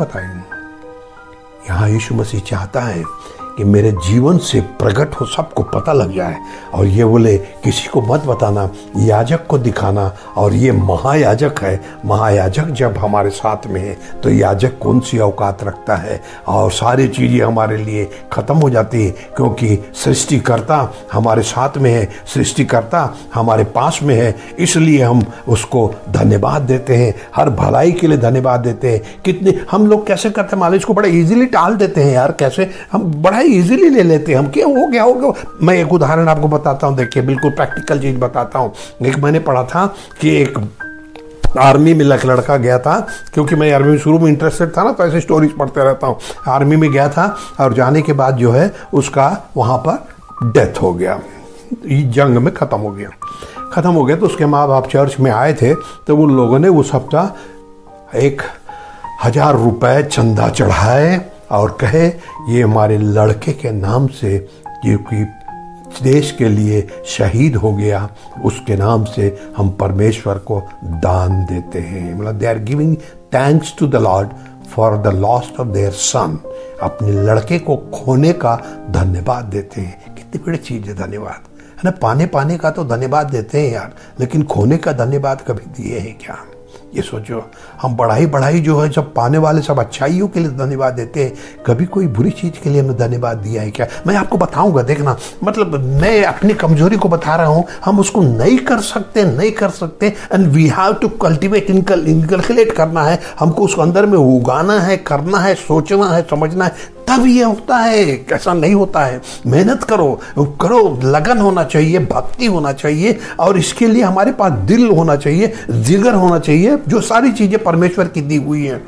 बताएंगे। यहाँ यीशु मसीह चाहता है कि मेरे जीवन से प्रकट हो, सबको पता लग जाए। और ये बोले किसी को मत बताना, याजक को दिखाना। और ये महायाजक है, महायाजक जब हमारे साथ में है तो याजक कौन सी औकात रखता है, और सारी चीज़ें हमारे लिए ख़त्म हो जाती है, क्योंकि सृष्टिकर्ता हमारे साथ में है, सृष्टिकर्ता हमारे पास में है। इसलिए हम उसको धन्यवाद देते हैं, हर भलाई के लिए धन्यवाद देते हैं। कितने हम लोग कैसे करते हैं मालिक, इसको बड़ा इजीली टाल देते हैं यार, कैसे हम बड़ा इजीली ले लेते हैं हम, क्या हो गया हो गया। मैं एक उदाहरण आपको बताता हूँ, देखिए बिल्कुल प्रैक्टिकल चीज बताता हूँ। एक मैंने पढ़ा था कि एक आर्मी में एक लड़का गया था, क्योंकि मैं आर्मी में शुरू में इंटरेस्टेड था ना, तो ऐसे स्टोरीज पढ़ते रहता हूँ। आर्मी में गया था और जाने के बाद जो है उसका वहाँ पर डेथ हो गया, जंग में ख़त्म हो गया ख़त्म हो गया तो उसके माँ बाप चर्च में आए थे, तो उन लोगों ने उस हफ्ता एक हजार रुपए चंदा चढ़ाए और कहे ये हमारे लड़के के नाम से, क्योंकि देश के लिए शहीद हो गया, उसके नाम से हम परमेश्वर को दान देते हैं। मतलब they are giving thanks to the lord for the loss of their son. अपने लड़के को खोने का धन्यवाद देते हैं। कितनी बड़ी चीज़ है धन्यवाद, है ना। पाने पाने का तो धन्यवाद देते हैं यार, लेकिन खोने का धन्यवाद कभी दिए हैं क्या? ये सोचो, हम बढ़ाई बढ़ाई जो है सब पाने वाले सब अच्छाइयों के लिए धन्यवाद देते हैं, कभी कोई बुरी चीज के लिए हमने धन्यवाद दिया है क्या? मैं आपको बताऊंगा, देखना, मतलब मैं अपनी कमजोरी को बता रहा हूं, हम उसको नहीं कर सकते नहीं कर सकते and we have to cultivate, inculcate करना है, हमको उसको अंदर में उगाना है, करना है, सोचना है, समझना है, तब ये होता है। ऐसा नहीं होता है। मेहनत करो करो, लगन होना चाहिए, भक्ति होना चाहिए, और इसके लिए हमारे पास दिल होना चाहिए, जिगर होना चाहिए, जो सारी चीजें परमेश्वर की दी हुई हैं।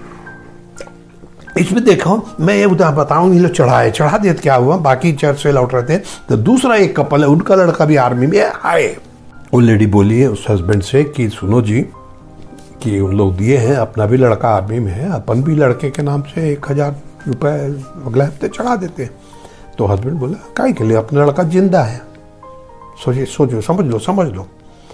इसमें देखो, मैं ये उदाहरण बताऊं, ये लोग चढ़ाए चढ़ा देते, क्या हुआ, बाकी चर्च से लौट रहे थे तो दूसरा एक कपल है, उनका लड़का भी आर्मी में आए। वो लेडी बोली है उस हस्बैंड से कि सुनो जी, कि उन लोग दिए हैं, अपना भी लड़का आर्मी में है, अपन भी लड़के के नाम से एक हजार रुपए अगले हफ्ते चढ़ा देते। तो हस्बैंड बोला काहे के लिए, अपना लड़का जिंदा है। सोचिए सोचो, समझ लो समझ लो,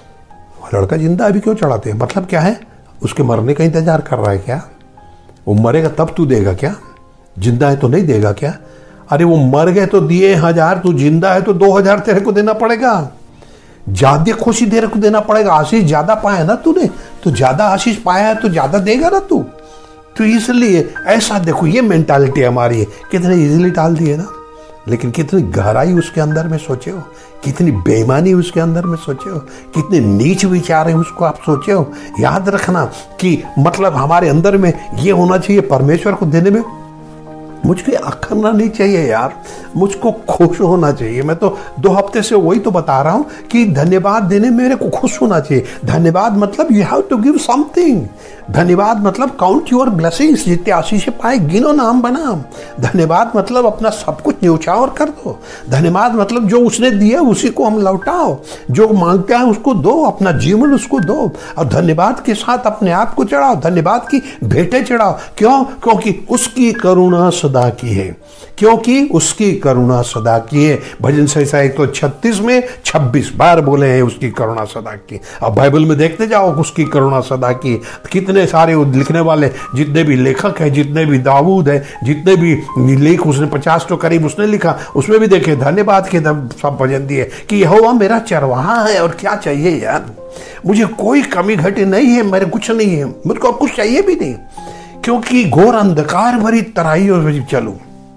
लड़का जिंदा अभी क्यों चढ़ाते हैं? मतलब क्या है, उसके मरने का इंतजार कर रहा है क्या? वो मरेगा तब तू देगा क्या? जिंदा है तो नहीं देगा क्या? अरे वो मर गए तो दिए हजार, तू जिंदा है तो दो हजार तेरे को देना पड़ेगा, ज्यादा खुशी तेरे को देना पड़ेगा। आशीष ज्यादा पाया ना तूने, तो ज्यादा आशीष पाया है तो ज्यादा देगा ना तू। तो इसलिए ऐसा देखो, ये मेंटालिटी हमारी है। कितने इजीली टाल दिए ना, लेकिन कितनी गहराई उसके अंदर में सोचे हो, कितनी बेईमानी उसके अंदर में सोचे हो, कितने नीच विचार है उसको आप सोचे हो। याद रखना कि मतलब हमारे अंदर में ये होना चाहिए, परमेश्वर को देने में मुझको अखरना नहीं चाहिए यार, मुझको खुश होना चाहिए। मैं तो दो हफ्ते से वही तो बता रहा हूं कि धन्यवाद देने में मेरे को खुश होना चाहिए। धन्यवाद मतलब you have to give something. धन्यवाद मतलब काउंट योर ब्लेसिंग्स, जितने आशीष पाए गिनो नाम बना। धन्यवाद मतलब अपना सब कुछ न्यौछावर कर दो। धन्यवाद मतलब जो उसने दिया उसी को हम लौटाओ, जो मांगता है उसको दो, अपना जीवन उसको दो, और धन्यवाद के साथ अपने आप को चढ़ाओ, धन्यवाद की भेंटें चढ़ाओ। क्यों? क्योंकि उसकी करुणा सदा की है, क्योंकि उसकी करुणा सदा की है। भजन संहिता एक तो छत्तीस में छब्बीस बार बोले हैं उसकी करुणा सदा की। अब बाइबल में देखते जाओ उसकी करुणा सदा की। कितने सारे लिखने वाले, जितने भी लेखक हैं, जितने भी दाऊद है, जितने भी लेख उसने पचास तो करीब उसने लिखा, उसमें भी देखे धन्यवाद के सब भजन दिए कि यहोवा मेरा चरवाहा है और क्या चाहिए यार, मुझे कोई कमी घटी नहीं है, मेरे कुछ नहीं है, मुझको कुछ चाहिए भी नहीं, क्योंकि घोर अंधकार भरी तराइयों में चलूं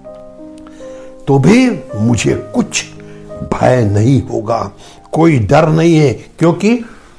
तो भी मुझे कुछ भय नहीं होगा, कोई डर नहीं है, क्योंकि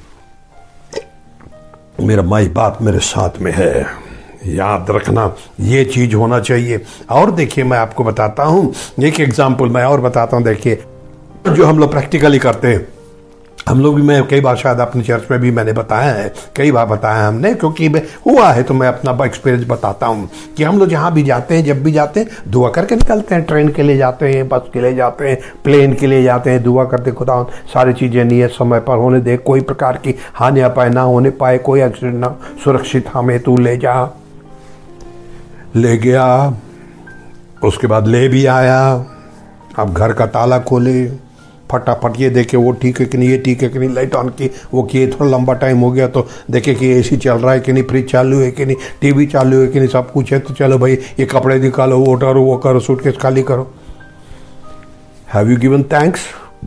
मेरा माई बाप मेरे साथ में है। याद रखना, ये चीज होना चाहिए। और देखिए मैं आपको बताता हूं एक एग्जाम्पल मैं और बताता हूं। देखिए जो हम लोग प्रैक्टिकली करते हैं, हम लोग भी, मैं कई बार शायद अपने चर्च में भी मैंने बताया है, कई बार बताया हमने, क्योंकि हुआ है तो मैं अपना एक्सपीरियंस बताता हूँ कि हम लोग जहाँ भी जाते हैं, जब भी जाते हैं दुआ करके निकलते हैं। ट्रेन के लिए जाते हैं, बस के लिए जाते हैं, प्लेन के लिए जाते हैं, दुआ करते खुदा सारी चीज़ें नियत समय पर होने दे, कोई प्रकार की हानि पाए ना होने पाए, कोई एक्सीडेंट ना, सुरक्षित हमें तू ले जा। ले गया, उसके बाद ले भी आया। अब घर का ताला खोले, फटाफट ये देखे वो ठीक है कि नहीं, ये ठीक है कि नहीं, लाइट ऑन की, वो किए, थोड़ा लंबा टाइम हो गया तो देखे कि एसी चल रहा है कि नहीं, फ्रिज चालू है कि नहीं, टीवी चालू है कि नहीं, सब कुछ है तो चलो भाई ये कपड़े निकालो, वो करो वो करो, सूटकेस खाली करो। Have you given thanks?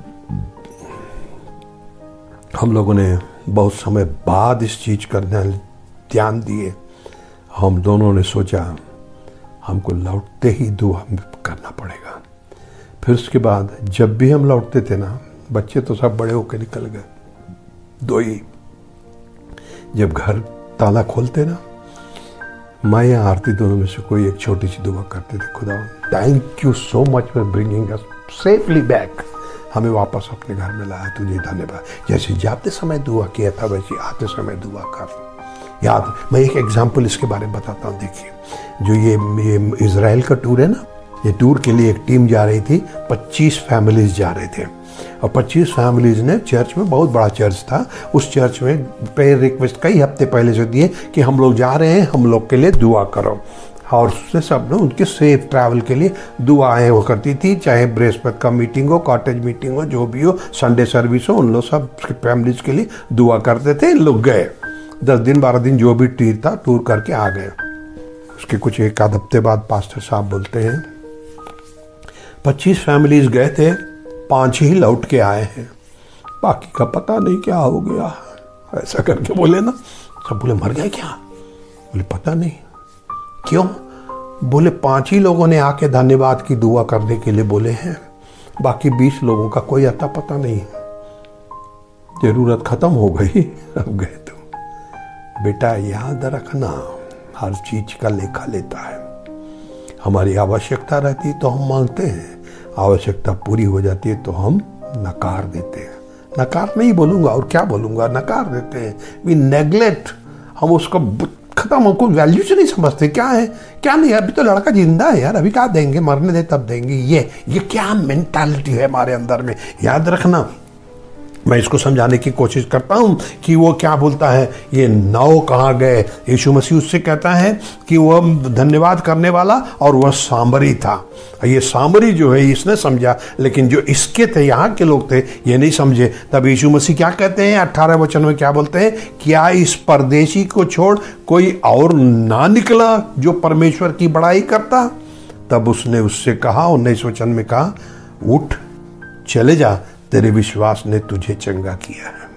हम लोगों ने बहुत समय बाद इस चीज करने ध्यान दिए। हम दोनों ने सोचा हमको लौटते ही दुआ करना पड़ेगा। फिर उसके बाद जब भी हम लौटते थे ना, बच्चे तो सब बड़े होकर निकल गए, दो ही, जब घर ताला खोलते ना, मैं या आरती दोनों में से कोई एक छोटी सी दुआ करते थे, खुदा thank you so much for bringing us safely back, हमें वापस अपने घर में लाया, तुझे धन्यवाद। जैसे जाते समय दुआ किया था वैसे आते समय दुआ कर। याद, मैं एक एग्जाम्पल इसके बारे में बताता हूँ। देखिए, जो ये, ये इजराइल का टूर है ना, ये टूर के लिए एक टीम जा रही थी, पच्चीस फैमिलीज जा रहे थे, और पच्चीस फैमिलीज ने चर्च में, बहुत बड़ा चर्च था, उस चर्च में प्रेयर रिक्वेस्ट कई हफ्ते पहले से दिए कि हम लोग जा रहे हैं, हम लोग के लिए दुआ करो। और उससे सब ने उनके सेफ ट्रैवल के लिए दुआएं हो करती थी, चाहे बृहस्पति का मीटिंग हो, कॉटेज मीटिंग हो, जो भी हो, संडे सर्विस हो, उन लोग सब फैमिलीज के लिए दुआ करते थे। लोग गए, दस दिन बारह दिन जो भी टूर था टूर करके आ गए। उसके कुछ एक आध हफ्ते बाद पास्टर साहब बोलते हैं पच्चीस फैमिलीज गए थे, पांच ही लौट के आए हैं, बाकी का पता नहीं क्या हो गया। ऐसा करके बोले ना, सब बोले मर गए क्या? बोले पता नहीं। क्यों? बोले पांच ही लोगों ने आके धन्यवाद की दुआ करने के लिए बोले हैं, बाकी बीस लोगों का कोई अता पता नहीं। जरूरत खत्म हो गई, अब गए तुम। बेटा याद रखना, हर चीज का लेखा लेता है। हमारी आवश्यकता रहती है तो हम मांगते हैं, आवश्यकता पूरी हो जाती है तो हम नकार देते हैं। नकार नहीं बोलूंगा, और क्या बोलूंगा, नकार देते हैं। वी नेग्लेक्ट, हम उसको खत्म, हमको वैल्यू से नहीं समझते। क्या है क्या नहीं, अभी तो लड़का जिंदा है यार, अभी क्या देंगे, मरने दे तब देंगे। ये ये क्या मेंटालिटी है हमारे अंदर में, याद रखना। मैं इसको समझाने की कोशिश करता हूं कि वो क्या बोलता है, ये नौ कहाँ गए। यीशु मसीह उससे कहता है कि वह धन्यवाद करने वाला और वह सामरी था। ये सामरी जो है इसने समझा, लेकिन जो इसके थे, यहाँ के लोग थे, ये नहीं समझे। तब यीशु मसीह क्या कहते हैं, अट्ठारह वचन में क्या बोलते हैं, क्या इस परदेशी को छोड़ कोई और ना निकला जो परमेश्वर की बड़ाई करता? तब उसने उससे कहा, उन्नीस वचन में कहा, उठ चले जा, तेरे विश्वास ने तुझे चंगा किया है।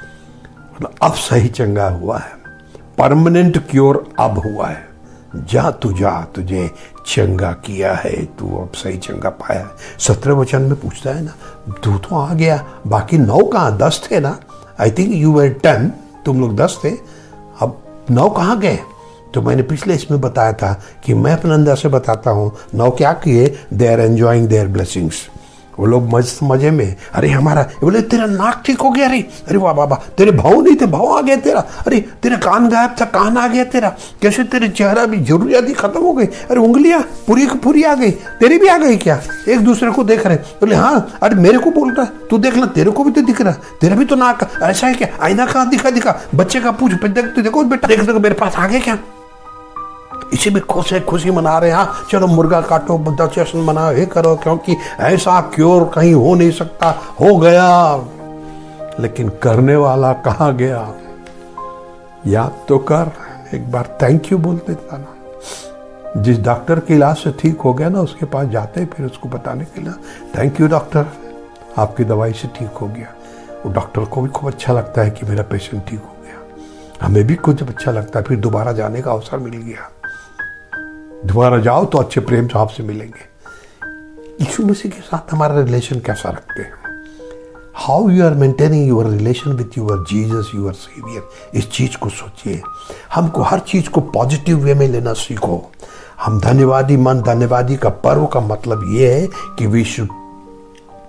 मतलब अब सही चंगा हुआ है, परमानेंट क्योर अब हुआ है। जा तू जा, तुझे चंगा किया है, तू अब सही चंगा पाया है। सत्रह वचन में पूछता है ना, तू तो आ गया, बाकी नौ कहाँ? दस थे ना, I think you were ten, तुम लोग दस थे, अब नौ कहाँ गए? तो मैंने पिछले इसमें बताया था कि मैं अपने अंदर से बताता हूँ, नौ क्या किए, they are enjoying their blessings, वो लोग मस्त मजे में। अरे हमारा, बोले तेरा नाक ठीक हो गया, अरे अरे वाह बाबा, तेरे भाव नहीं थे, भाव आ गया तेरा, अरे तेरा कान गायब था, कान आ गया तेरा, कैसे तेरे चेहरा भी जरूरियात ही खत्म हो गई, अरे उंगलियां पूरी पूरी आ गई, तेरी भी आ गई क्या? एक दूसरे को देख रहे, बोले हाँ, अरे मेरे को बोल रहा है, तू देख ला, तेरे को भी तो दिख रहा है, तेरा भी तो नाक ऐसा है क्या? आईना कहाँ दिखा दिखा, बच्चे का पूछ, देख देखो बेटा, देख देखो मेरे पास आ गया क्या? इसी में खुश है, खुशी मना रहे हैं। हाँ चलो मुर्गा काटो, जश्न मनाओ, ये करो, क्योंकि ऐसा क्योर कहीं हो नहीं सकता, हो गया। लेकिन करने वाला कहाँ गया? याद तो कर, एक बार थैंक यू बोलते था ना। जिस डॉक्टर के इलाज से ठीक हो गया ना, उसके पास जाते फिर उसको बताने के लिए, थैंक यू डॉक्टर, आपकी दवाई से ठीक हो गया। वो डॉक्टर को भी खूब अच्छा लगता है कि मेरा पेशेंट ठीक हो गया, हमें भी कुछ अच्छा लगता है, फिर दोबारा जाने का अवसर मिल गया। दोबारा जाओ तो अच्छे प्रेम से आपसे मिलेंगे। यीशु मसीह के साथ हमारा रिलेशन कैसा रखते हैं? How you are maintaining your relation with your Jesus, your saviour, इस चीज को सोचिए। हमको हर चीज को पॉजिटिव वे में लेना सीखो। हम धन्यवादी मन, धन्यवादी का पर्व का मतलब ये है कि we should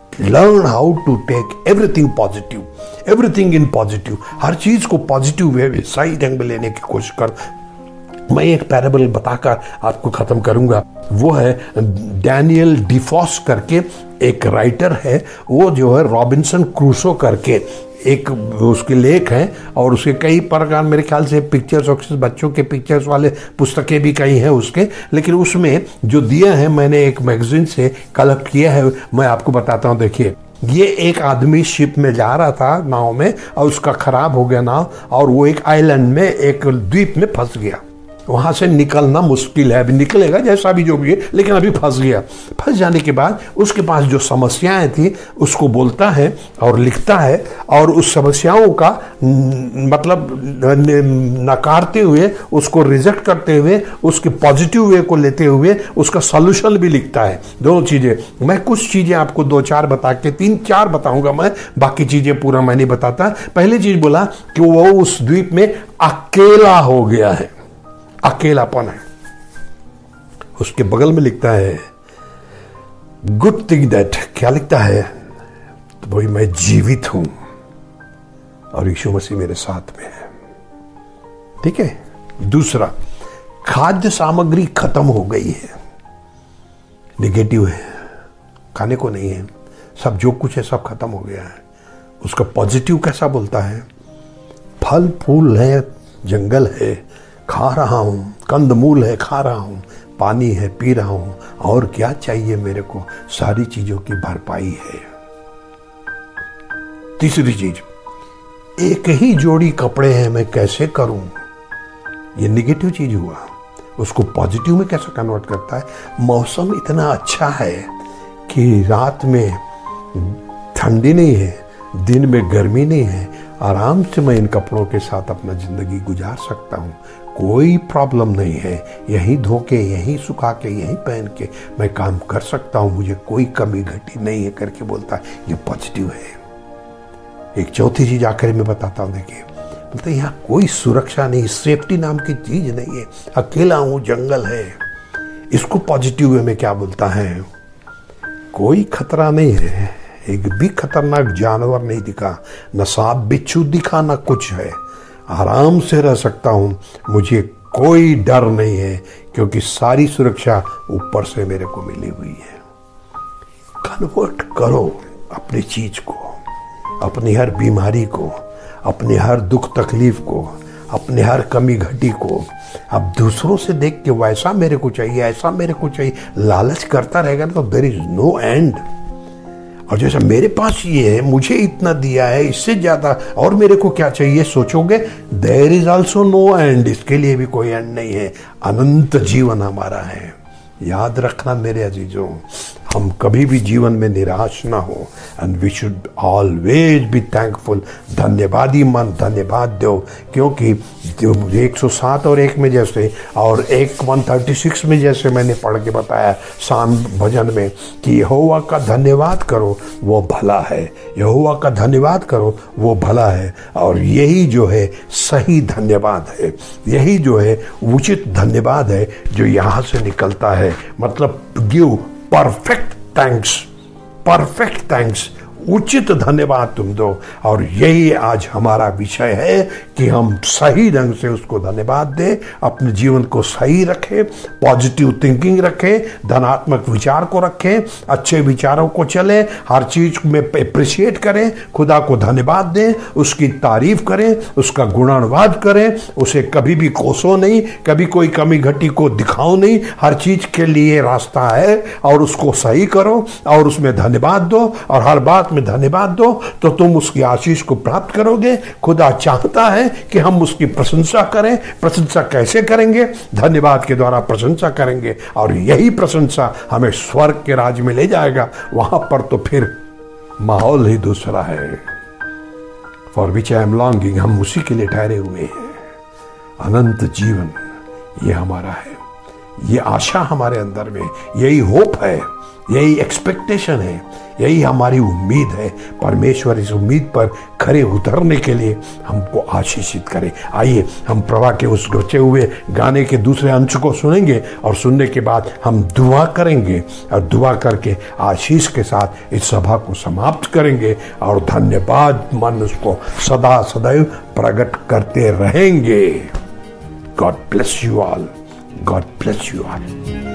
learn how to take everything positive, everything in positive. हर चीज को पॉजिटिव वे में सही ढंग में लेने की कोशिश कर। मैं एक पैराबल बताकर आपको खत्म करूंगा। वो है डैनियल डिफॉस करके एक राइटर है, वो जो है रॉबिन्सन क्रूसो करके एक उसके लेख हैं और उसके कई प्रकार, मेरे ख्याल से पिक्चर्स और बच्चों के पिक्चर्स वाले पुस्तकें भी कई हैं उसके, लेकिन उसमें जो दिए हैं मैंने एक मैगजीन से कलेक्ट किया है, मैं आपको बताता हूँ। देखिए, ये एक आदमी शिप में जा रहा था नाव में और उसका खराब हो गया नाव और वो एक आइलैंड में एक द्वीप में फंस गया। वहां से निकलना मुश्किल है, अभी निकलेगा जैसा भी जो भी है, लेकिन अभी फंस गया। फंस जाने के बाद उसके पास जो समस्याएं थी उसको बोलता है और लिखता है और उस समस्याओं का मतलब नकारते हुए, उसको रिजेक्ट करते हुए, उसके पॉजिटिव वे को लेते हुए उसका सॉल्यूशन भी लिखता है। दोनों चीजें मैं कुछ चीजें आपको दो चार बता के तीन चार बताऊंगा मैं, बाकी चीजें पूरा मैं नहीं बताता। पहली चीज बोला कि वो उस द्वीप में अकेला हो गया है, अकेलापन है। उसके बगल में लिखता है गुड थिंग दैट, क्या लिखता है, तो भाई मैं जीवित हूं और यीशु मसीह मेरे साथ में है। ठीक है। दूसरा, खाद्य सामग्री खत्म हो गई है, निगेटिव है, खाने को नहीं है, सब जो कुछ है सब खत्म हो गया है। उसका पॉजिटिव कैसा बोलता है, फल फूल है, जंगल है, खा रहा हूं, कंदमूल है, खा रहा हूं, पानी है, पी रहा हूं, और क्या चाहिए मेरे को, सारी चीजों की भरपाई है। तीसरी चीज, एक ही जोड़ी कपड़े हैं, मैं कैसे करूं, ये निगेटिव चीज हुआ। उसको पॉजिटिव में कैसे कन्वर्ट करता है, मौसम इतना अच्छा है कि रात में ठंडी नहीं है, दिन में गर्मी नहीं है, आराम से मैं इन कपड़ों के साथ अपना जिंदगी गुजार सकता हूं, कोई प्रॉब्लम नहीं है, यहीं धो के, यहीं सुखा के, यहीं पहन के मैं काम कर सकता हूं, मुझे कोई कमी घटी नहीं है करके बोलता है। ये पॉजिटिव है। एक चौथी चीज आखिर में बताता हूं, देखिए, बोलते यहाँ कोई सुरक्षा नहीं, सेफ्टी नाम की चीज नहीं है, अकेला हूं, जंगल है। इसको पॉजिटिव वे में क्या बोलता है, कोई खतरा नहीं है, एक भी खतरनाक जानवर नहीं दिखा, न सांप बिच्छू दिखा, न कुछ है, आराम से रह सकता हूं, मुझे कोई डर नहीं है क्योंकि सारी सुरक्षा ऊपर से मेरे को मिली हुई है। कन्वर्ट करो अपनी चीज को, अपनी हर बीमारी को, अपनी हर दुख तकलीफ को, अपने हर कमी घटी को। अब दूसरों से देख के वैसा मेरे को चाहिए, ऐसा मेरे को चाहिए, लालच करता रहेगा ना तो देयर इज नो एंड। और जैसा मेरे पास ये है, मुझे इतना दिया है, इससे ज्यादा और मेरे को क्या चाहिए सोचोगे, there is also no end, इसके लिए भी कोई एंड नहीं है। अनंत जीवन हमारा है। याद रखना मेरे अजीजों, हम कभी भी जीवन में निराश ना हो, and we should always be thankful. धन्यवादी मन, धन्यवाद दो, क्योंकि जो एक सौ सात और एक में जैसे और एक एक सौ छत्तीस में जैसे मैंने पढ़ के बताया शाम भजन में कि यहोवा का धन्यवाद करो वो भला है, यहोवा का धन्यवाद करो वो भला है। और यही जो है सही धन्यवाद है, यही जो है उचित धन्यवाद है जो यहाँ से निकलता है। मतलब give perfect thanks, perfect thanks, उचित धन्यवाद तुम दो। और यही आज हमारा विषय है कि हम सही ढंग से उसको धन्यवाद दें, अपने जीवन को सही रखें, पॉजिटिव थिंकिंग रखें, धनात्मक विचार को रखें, अच्छे विचारों को चलें, हर चीज में अप्रिशिएट करें, खुदा को धन्यवाद दें, उसकी तारीफ करें, उसका गुणानुवाद करें, उसे कभी भी कोसो नहीं, कभी कोई कमी घटी को दिखाओ नहीं। हर चीज के लिए रास्ता है और उसको सही करो और उसमें धन्यवाद दो और हर बात में धन्यवाद दो तो तुम उसकी आशीष को प्राप्त करोगे। खुदा चाहता है कि हम उसकी प्रशंसा करें। प्रशंसा कैसे करेंगे? धन्यवाद के द्वारा प्रशंसा करेंगे और यही प्रशंसा हमें स्वर्ग के राज्य में ले जाएगा। वहां पर तो फिर माहौल ही दूसरा है। For which I am longing, हम उसी के लिए ठहरे हुए हैं। अनंत जीवन ये हमारा है, ये आशा हमारे अंदर में, यही होप है, यही एक्सपेक्टेशन है, यही हमारी उम्मीद है। परमेश्वर इस उम्मीद पर खरे उतरने के लिए हमको आशीषित करे। आइए हम प्रभा के उस बचे हुए गाने के दूसरे अंश को सुनेंगे और सुनने के बाद हम दुआ करेंगे और दुआ करके आशीष के साथ इस सभा को समाप्त करेंगे और धन्यवाद मन उसको सदा सदैव प्रकट करते रहेंगे। God bless you all, God bless you all.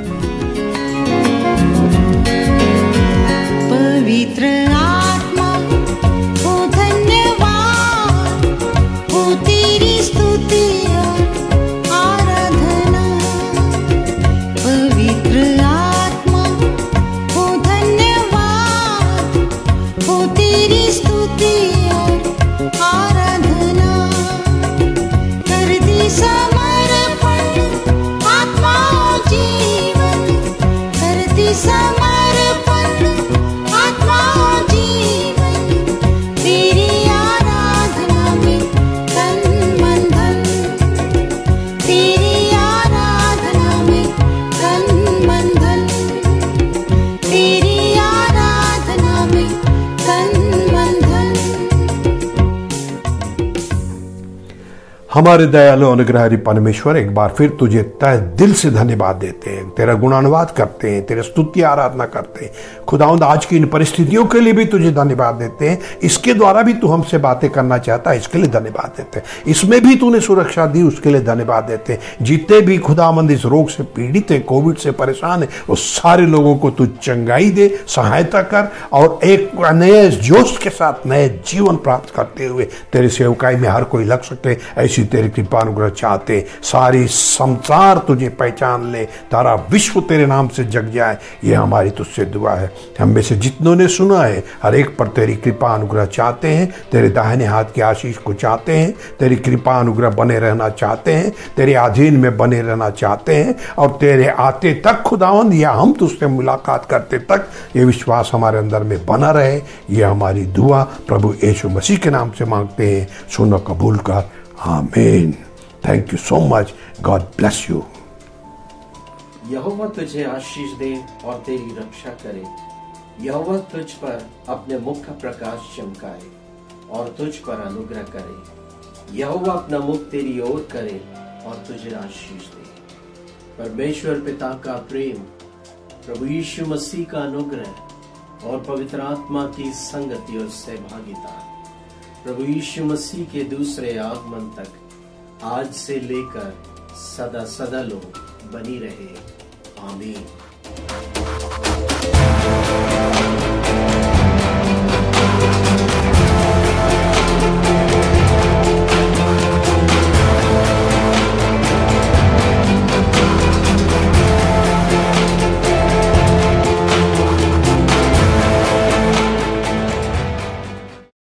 पवित्र आत्मा हो धन्यवाद, हो तेरी स्तुति और आराधना। पवित्र आत्मा हो धन्यवाद, हो तेरी स्तुति और आराधना। कर दी समर्पण आत्मा जीवन, कर दी समर्पण हमारे दयालु अनुग्रहकारी परमेश्वर, एक बार फिर तुझे तहे दिल से धन्यवाद देते हैं, तेरा गुणानुवाद करते हैं, तेरे स्तुति आराधना करते हैं। खुदावंद आज की इन परिस्थितियों के लिए भी तुझे धन्यवाद देते हैं। इसके द्वारा भी तू हमसे बातें करना चाहता है, इसके लिए धन्यवाद देते हैं। इसमें भी तूने सुरक्षा दी, उसके लिए धन्यवाद देते हैं। जितने भी खुदावंद इस रोग से पीड़ित हैं, कोविड से परेशान है, वो सारे लोगों को तू चंगाई दे, सहायता कर और एक नए जोश के साथ नए जीवन प्राप्त करते हुए तेरे सेवकाई में हर कोई लग सके, ऐसी तेरी कृपा अनुग्रह चाहते। सारी संसार तुझे पहचान ले, तारा विश्व तेरे नाम से जग जाए, ये हमारी तुझसे दुआ है। हम में से जितनों ने सुना है हर एक पर तेरी कृपा अनुग्रह चाहते हैं, तेरे दाहिने हाथ की आशीष को चाहते हैं, तेरी कृपा अनुग्रह बने रहना चाहते हैं, तेरे अधीन में बने रहना चाहते हैं और तेरे आते तक खुदावंद या हम तुझसे मुलाकात करते तक ये विश्वास हमारे अंदर में बना रहे। ये हमारी दुआ प्रभु यीशु मसीह के नाम से मांगते हैं, सुनो कबूल कर। आमीन। Thank you so much. God bless you. यहोवा तुझे आशीष दे और तेरी रक्षा करे। यहोवा तुझ पर अपने मुख का प्रकाश चमकाए और तुझ पर अनुग्रह करे। यहोवा अपना मुख तेरी ओर करे और तुझे आशीष दे। परमेश्वर पिता का प्रेम, प्रभु यीशु मसीह का अनुग्रह और पवित्र आत्मा की संगति और सहभागिता प्रभु यीशु मसीह के दूसरे आगमन तक आज से लेकर सदा सदा लोग बनी रहे। आमीन।